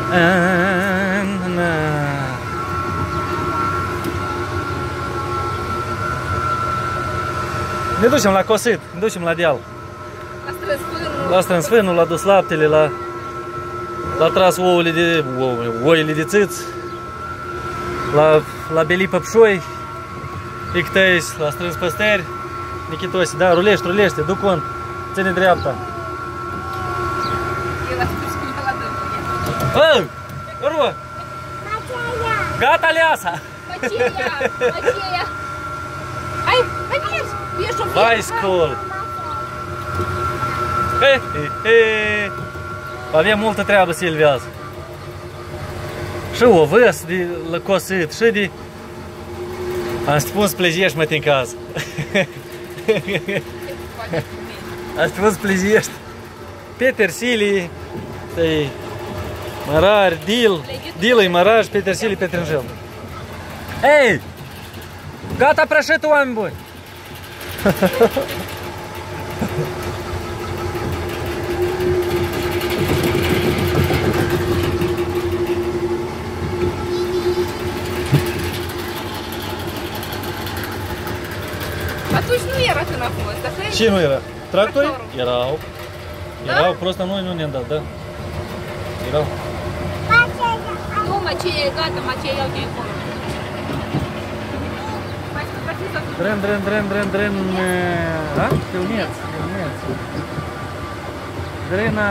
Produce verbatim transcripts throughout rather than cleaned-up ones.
Ne ducem la cosit, ne ducem la deal. La strâns fânul. La strâns fânul, la dus laptele, la... La tras ouăle de... oile de țâți. La... La beli păpșoi. Ictăis, la strâns păsteri. Nichitosi, da, rulește, rulește, du cont. Ține dreapta. El a spus că la dâmpul. Ă! Urmă! Gata, Leasa! Maceia! Maceia! Hai, hai, mergi! Ești o fie! Hai, scol! He, he, he. Avem multă treabă, Silvia. Și o văs de la cosit, și de... Am spus plejești, mă, în caz. Am spus plejești. Petersilii, tăi, mărari, dil, dilă-i măraj, petersilii, petrânjel. Ei! Gata prășitul, oameni buni! Atunci nu era când a fost, așa e? Ce nu era? Tractori? Tractorul. Erau. Erau, prost, noi nu ne-am dat, da? Erau. Nu, Maceia e gata, Maceia iau de acolo. Mai scăpăciți să... Dren, dren, dren, dren, dren... Da? Filmeț, filmeț. Drena...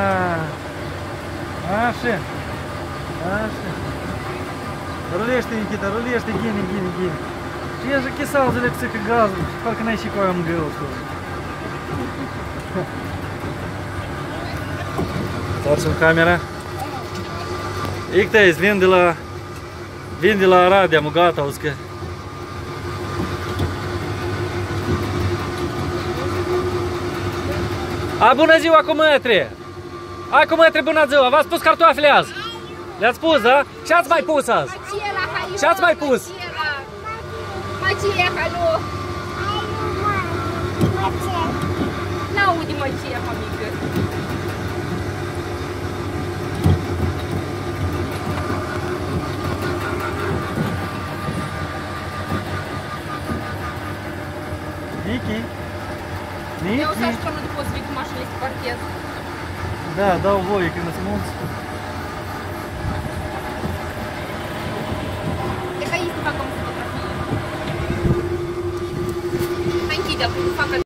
Așa. Așa. Rulește, Nikita, rulește, ghini, ghini, ghini. Și я же кисал за лекции к газу, как на еще кое мгл. Întoarcem camera. Ictăi, vin de la... Vin de la Arabia, mă gata, uscă. A, bună ziua, cu mătri! Hai cu mătri, bună ziua! V-ați pus cartofile azi? Le-ați pus, da? Ce ați mai pus azi? Ce ați mai pus? Maceia, alo! N-aude Maceia, mamică! Niki? Niki? Eu o să ajutăm, nu poți vii cu mașinile să parchez. Da, dau voie când îți mulți. E ca ei să facă o fotografie. Hai, închide, facă